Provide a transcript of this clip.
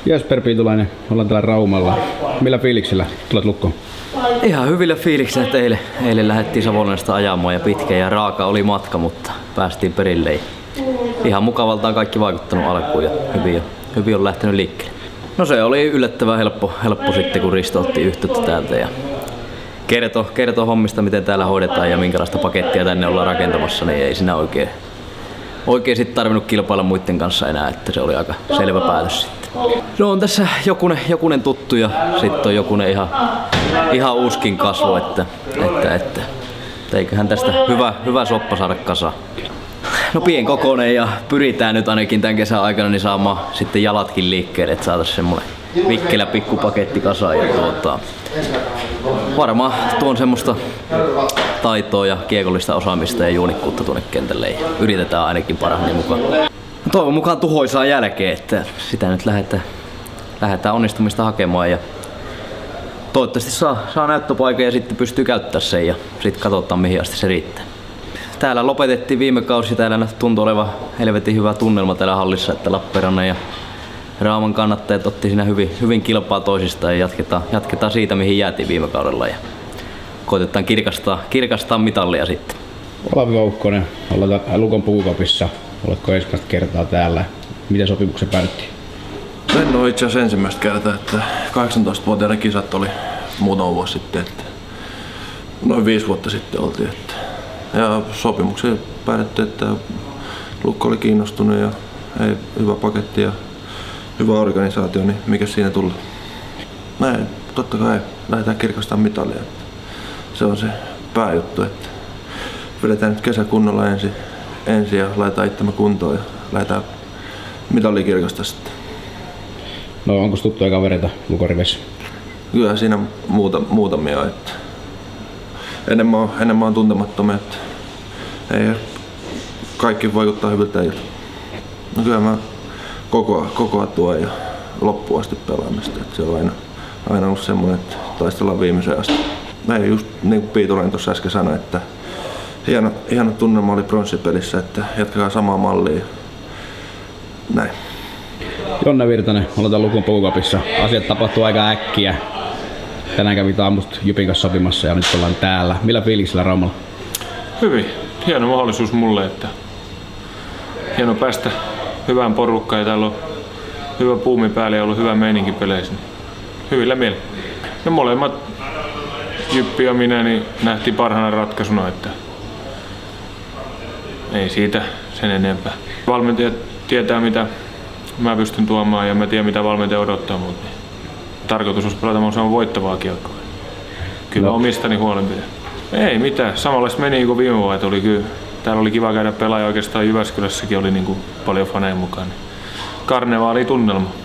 Jesper Piitulainen, ollaan täällä Raumalla. Millä fiiliksillä tulet lukkoon? Ihan hyvillä fiiliksillä, että eilen lähdettiin Savonlinnasta ajamaan ja pitkä ja raaka oli matka, mutta päästiin perille. Ihan mukavalta on kaikki vaikuttanut alkuun ja hyvin on lähtenyt liikkeelle. No se oli yllättävän helppo sitten, kun Risto otti yhteyttä täältä ja kertoi hommista, miten täällä hoidetaan ja minkälaista pakettia tänne ollaan rakentamassa, niin ei siinä oikein sitten tarvinnut kilpailla muiden kanssa enää, että se oli aika selvä päätös sitten. No on tässä jokunen tuttu ja sitten on jokunen ihan uuskin kasvu, että eiköhän tästä hyvä soppa saada kasaan. No pienkokoinen ja pyritään nyt ainakin tämän kesän aikana niin saamaan sitten jalatkin liikkeelle, että saataisiin semmonen vikkelä pikkupaketti kasaan ja varmaan tuon semmoista taitoa ja kiekollista osaamista ja juunikkuutta tuonne kentälle ja yritetään ainakin parhaani mukaan. Toivon mukaan tuhoisaa jälkeen, että sitä nyt lähdetään onnistumista hakemaan ja toivottavasti saa näyttöpaikan ja sitten pystyy käyttämään sen ja sitten katsotaan mihin asti se riittää. Täällä lopetettiin viime kausi, täällä tuntui olevan helvetin hyvä tunnelma täällä hallissa, että Lappeenrannan ja Rauman kannattajat otti siinä hyvin kilpaa toisistaan ja jatketaan siitä mihin jäätiin viime kaudella ja koitetaan kirkastaa mitallia sitten. Olavi Voukkonen, ollaan Lukon Puukopissa. Oletko ensimmäistä kertaa täällä? Miten sopimuksen päädyttiin? En ole itse asiassa ensimmäistä kertaa, että 18-vuotiaiden kisat oli muutama vuosi sitten, että noin 5 vuotta sitten oltiin. Ja sopimukseen päädyttiin, että Lukko oli kiinnostunut ja hyvä paketti ja hyvä organisaatio, niin mikä siinä tuli? Näin, totta kai lähdetään kirkastamaan mitalia. Se on se pääjuttu, että vedetään nyt kesä kunnolla ensin ja laitetaan itsemme kuntoon ja lähdetään mitalia kirkastaa sitten. No onko tuttuja kavereita Lukon riveissä? Kyllä siinä muutamia, että enemmän on tuntemattomia, että ei kaikki vaikuttaa hyviltä ilta. No kyllä mä kokoa tuon ja loppuun asti pelaamista, että se on aina ollut semmoinen, että taistellaan viimeiseen asti. Ei just niin kuin Piitulainen tuossa äsken sanoi, että hieno tunnelma oli pronssipelissä, että jatkakaa samaa mallia. Näin. Jonne Virtanen, ollaan Lukon Puukopissa. Asiat tapahtuu aika äkkiä. Tänään kävi aamusta Jypin kanssa sopimassa ja nyt ollaan täällä. Millä fiiliksellä Raumalla? Hyvin. Hieno mahdollisuus mulle, että hieno päästä hyvään porukkaan ja täällä on hyvä puumi päällä ja ollut hyvä meininki peleissä. Hyvillä mielin. No molemmat, Jyppi ja minä, niin nähtiin parhaana ratkaisuna, että ei siitä sen enempää. Valmentajat tietää mitä mä pystyn tuomaan ja mä tiedän mitä valmentaja odottaa mut. Tarkoitus olisi pelata mahdollisimman voittavaa kiekkoa. Kyllä omistani huolenpidän. Ei mitään, samanlaista meni kuin viime vuonna. Täällä oli kiva käydä pelaaja, oikeastaan Jyväskylässäkin oli niin kuin paljon faneja mukaan. Karnevaali tunnelma.